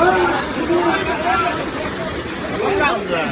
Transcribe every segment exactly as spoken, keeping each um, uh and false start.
这样子。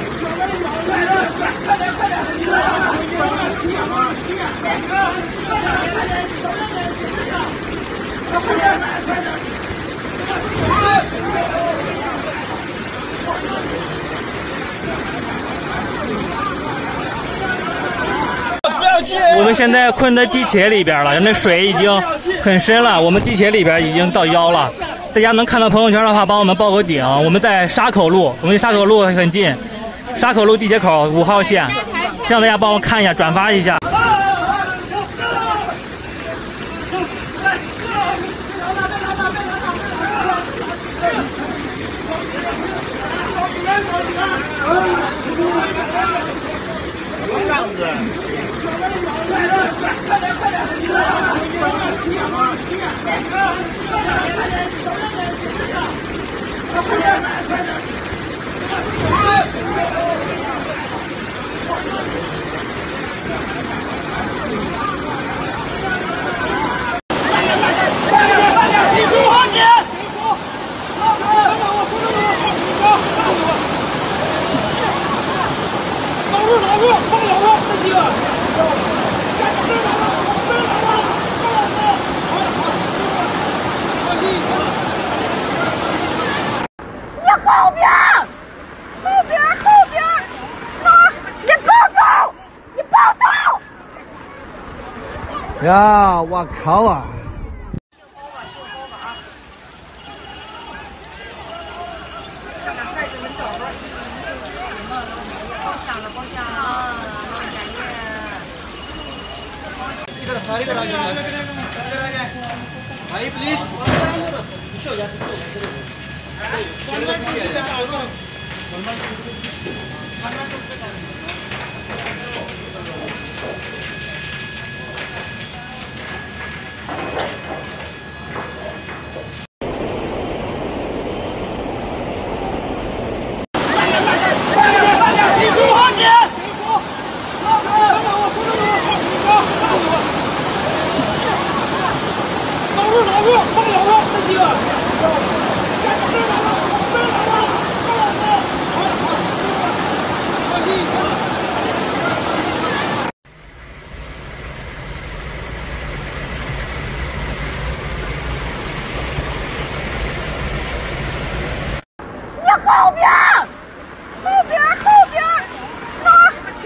我们现在困在地铁里边了，那水已经很深了，我们地铁里边已经到腰了。大家能看到朋友圈的话，帮我们报个顶。我们在沙口路，我们离沙口路很近，沙口路地铁口五号线，这样大家帮我看一下，转发一下。 这样子。 呀，我靠啊！ भाई प्लीज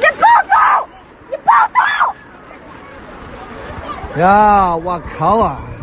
呀，我靠啊！